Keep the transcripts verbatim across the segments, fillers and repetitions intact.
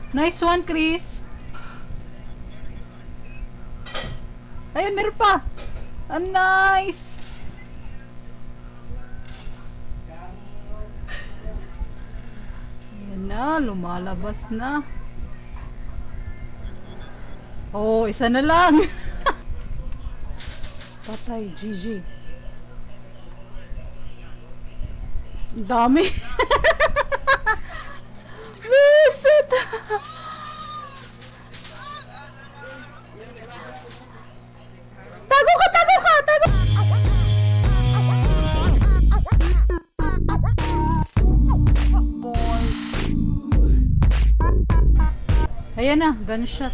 Nice one, Chris. Ayun, meron pa. Ah, nice. Ayan na, lumalabas na. Oh, isa na lang. Patay, G G. Ang dami. Visit. Tago ka, tago ka, tago. Ayan na, gunshot.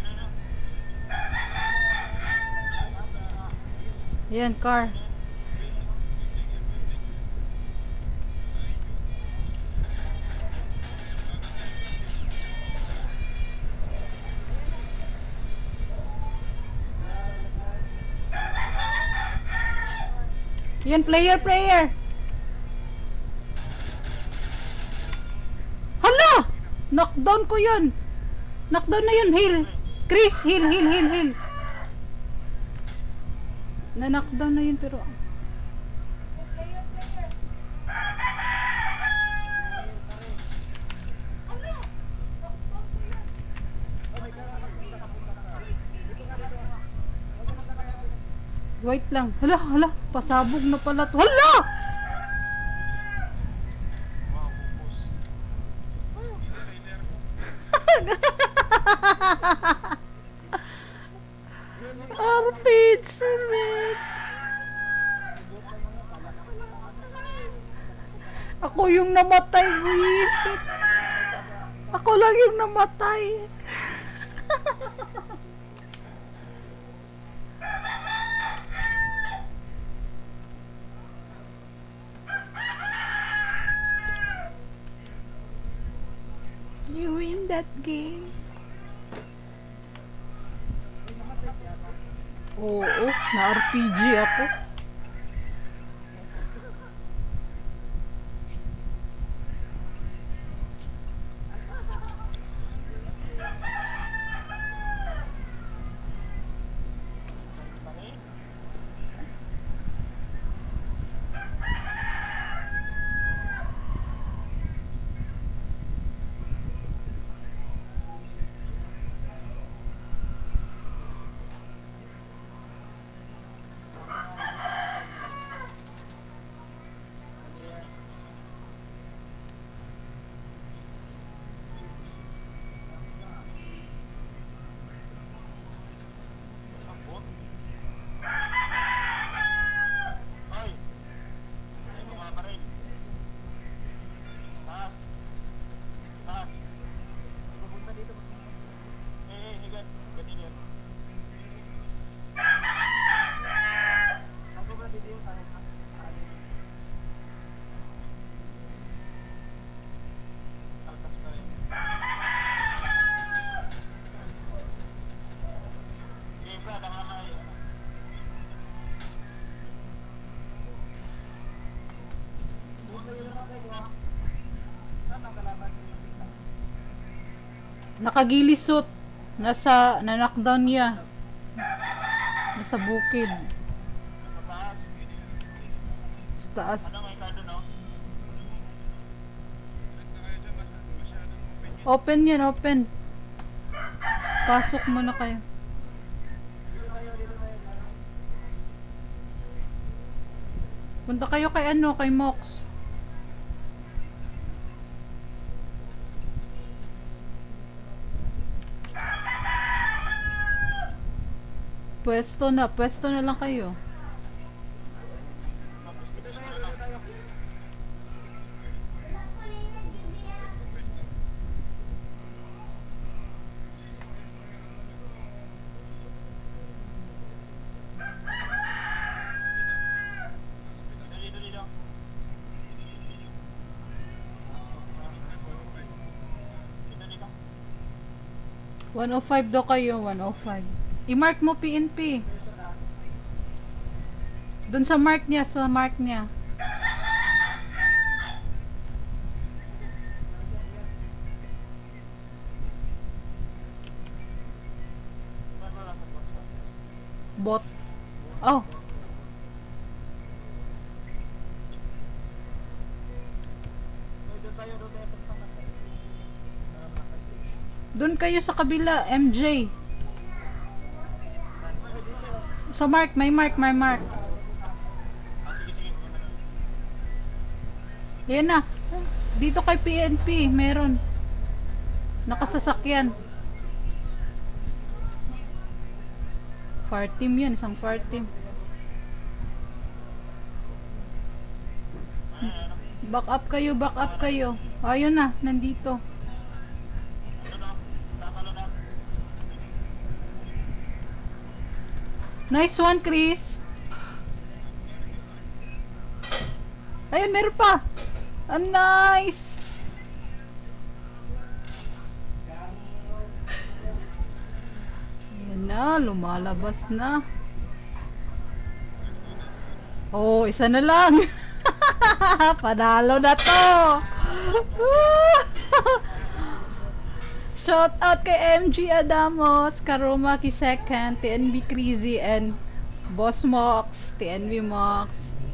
Ayan, car. Yan, player, player. Hala! Knockdown ko yun. Knockdown na yun, heal. Chris, heal, heal, heal, heal. Na-knockdown na yun, pero... Wait lang. Hala, hala. Pasabog na pala. Hala! R P G, man. Ako yung namatay, wisit. Ako lang yung namatay. You win that game. Oo, na-R P G ako. Nakagilisot. Nasa, na-knockdown niya. Nasa bukid. Sa taas. Sa taas. Ano may kado, no? Open yan, open. Pasok muna kayo. Punta kayo kay ano, kay Mox. Pwesto na, pwesto na lang kayo. one oh five daw kayo, one oh five. I-mark mo P N P. Doon sa mark niya, sa mark niya. bot. Oh. Doon kayo sa kabila, M J. Sa mark, may mark, may mark. Ah, sige, sige. Yan na. Dito kay P N P, meron. Nakasasakyan. Far team yan, isang far team. Back up kayo, back up kayo. Ayun na, nandito. Nice one, Chris. Ayun, meron pa. Ah, nice. Ayan na, lumalabas na. Oh, isa na lang. Panalo na to. Shout out kay M G Adamos, Karuma Kisecond, T N B Crazy, and Boss Mox, T N B Mox.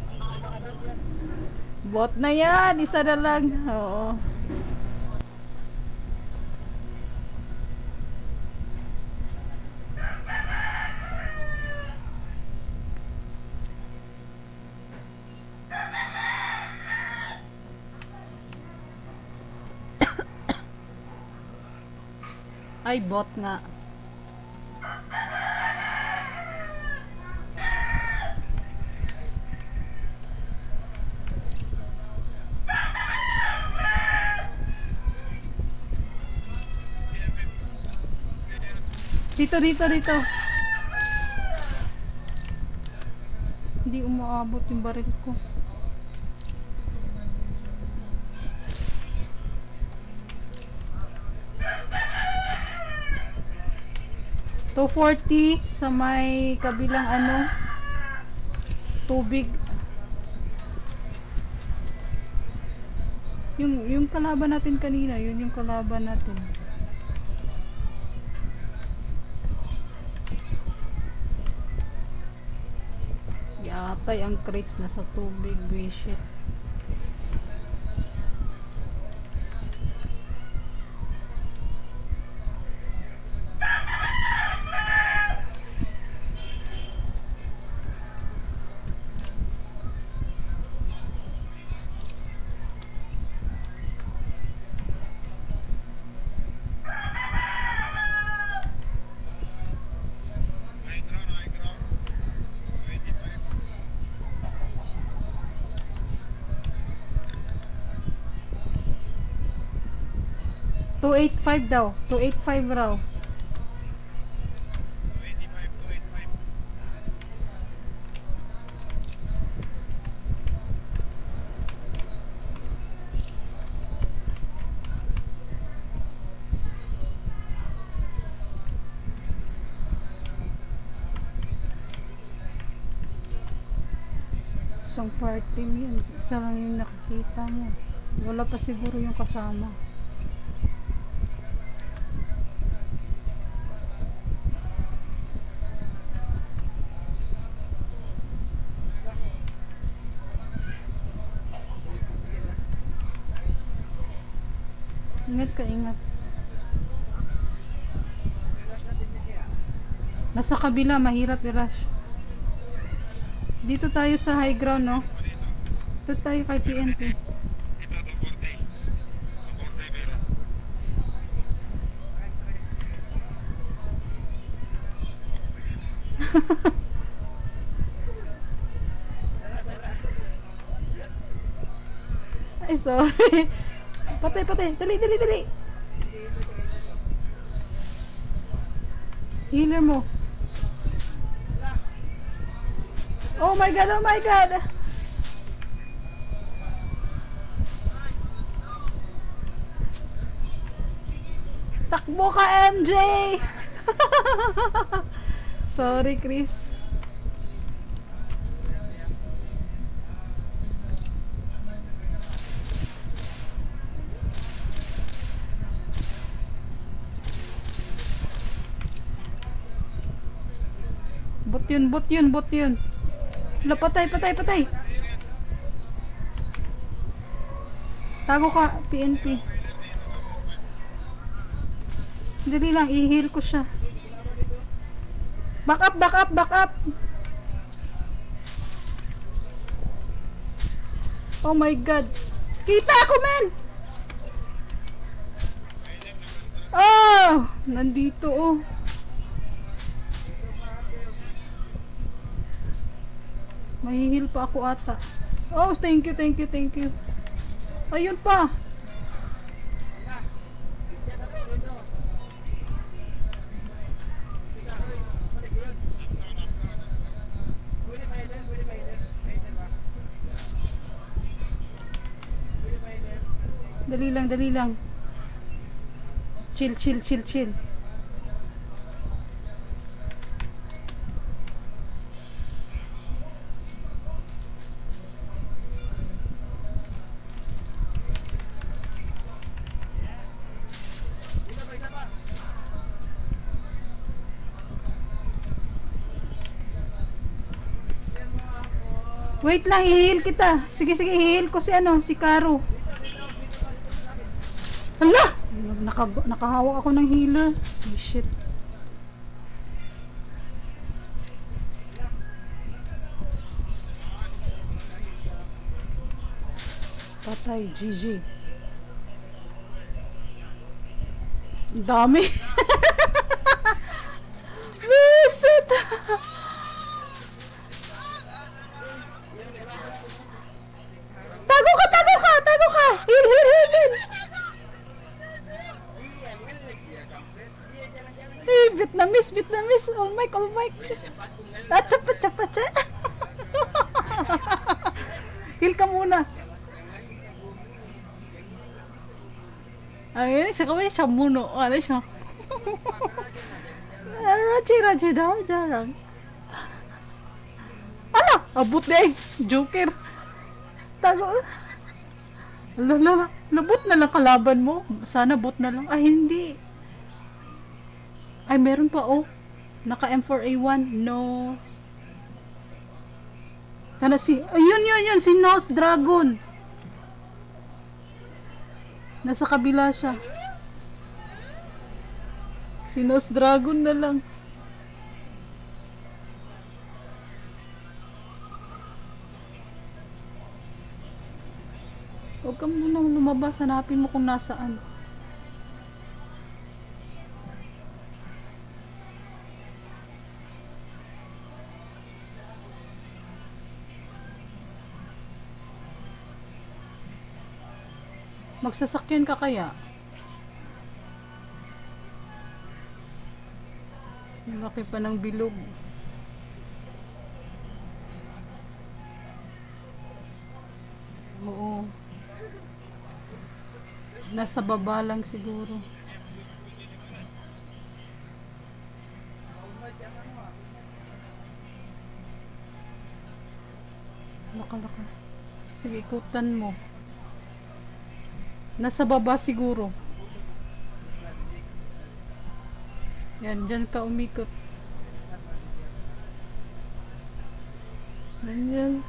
Bot na yan, isa na lang. Oo. Ay, bot nga. Dito, dito, dito. Hindi umaabot yung baril ko. two forty sa may kabilang ano, tubig. Yung yung kalaban natin kanina, yun yung kalaban natin. Yatay ang crates na sa tubig, bullshit. two eighty-five daw. two eighty-five raw. Isang party yun. Isa lang yung nakikita mo. Wala pa siguro yung kasama. Ingat ka, ingat. Nasa kabila, mahirap i-rush. Dito tayo sa high ground, no? Dito tayo kay P N P. Ay, sorry. Patay, patay. Dali, dali, dali. Healer mo. Oh my god, oh my god. Takbo ka, M J. Sorry, Chris. Bot yun, bot yun, bot yun. Wala, patay, patay, patay. Tago ka, P N P. Dali lang, i-heal ko siya. Back up, back up, back up. Oh my god. Kita ako, man! Oh! Nandito, oh. Mahihil pa ako ata. Oh, thank you, thank you, thank you. Ayun pa. Dali lang, dali lang. Chill, chill, chill, chill. Wait lang, i-heal kita. Sige, sige, i-heal ko si ano, si Caro. Hala! Naka, nakahawak ako ng healer. Oh, shit. Patay, G G. Ang dami. Visit! Tago ka, tago ka, tago ka! Heal, heal, heal, heal! Hey, Vietnamese, Vietnamese! All mic, all mic! Acha, pacha, pacha! Heal ka muna! Ay, siya kami siya muno. Ano siya? Raji, raji daw, jarang. Ala! Abot na eh! Joker! Tago! Ala, ala, labot na lang kalaban mo. Sana bot na lang. Ay, hindi. Ay, meron pa, oh. Naka M four A one. No. Kana si... Ayun, yun, yun. Si Nose Dragon. Nasa kabila siya. Si Nose Dragon na lang. Huwag ka muna lumabas. Hanapin mo kung nasaan. Magsasakyan ka kaya? Laki pa ng bilog. Oo. Nasa baba lang siguro. Laka, laka. Sige, ikutan mo. Nasa baba siguro. Yan, dyan ka umikot. Ganyan.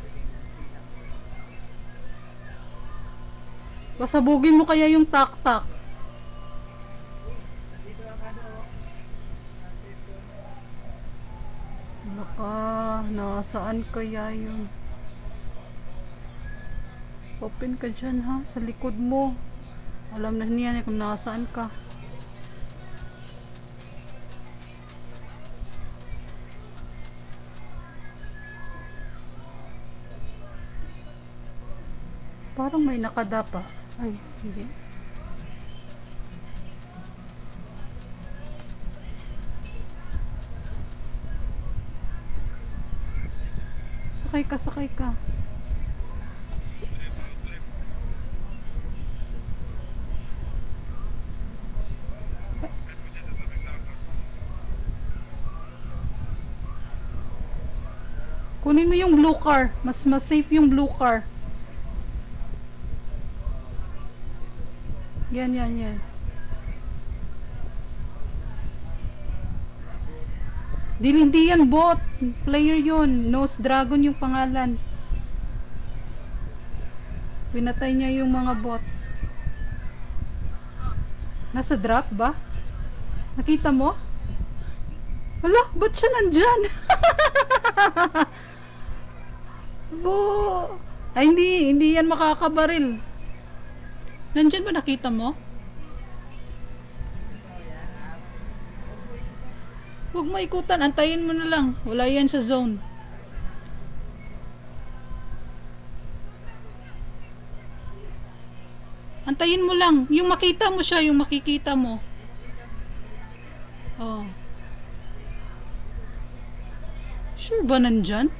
Pasabugin mo kaya yung tak-tak. Naka, nasaan kaya yun? Open ka dyan ha, sa likod mo. Alam na niya kung nasaan ka. Parang may nakadapa. Ay, hindi. Sakay ka, sakay ka. Kunin mo yung blue car. Mas mas safe yung blue car. Yan, yan, yan. Di, hindi yan bot. Player yun. Nose Dragon yung pangalan. Pinatay niya yung mga bot. Nasa drop ba? Nakita mo? Hala, ba't siya nandyan? Bo. Ay, hindi. Hindi yan makakabaril. Nandyan ba, nakita mo? Huwag mo ikutan. Antayin mo na lang. Wala yan sa zone. Antayin mo lang. Yung makita mo siya, yung makikita mo. Oh. Sure ba nandyan?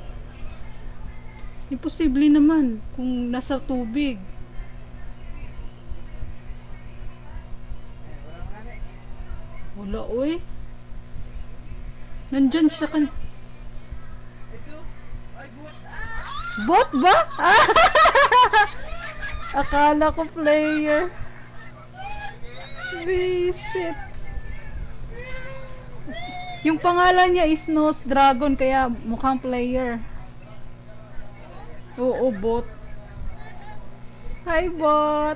Imposible naman kung nasa tubig. Wala, oy. Nandyan siya kan... Bot ba? Ah! Akala ko player. Visit. Yung pangalan niya is Nose Dragon, kaya mukhang player. Oo, bot. Hi, bot.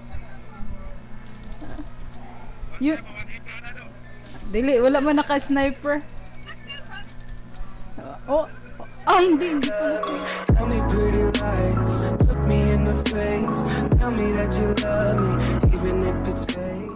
Yun. Dili, wala man naka-sniper. Oh, ah, hindi, hindi pala siya. Tell me pretty lies, look me in the face, tell me that you love me, even if it's fake.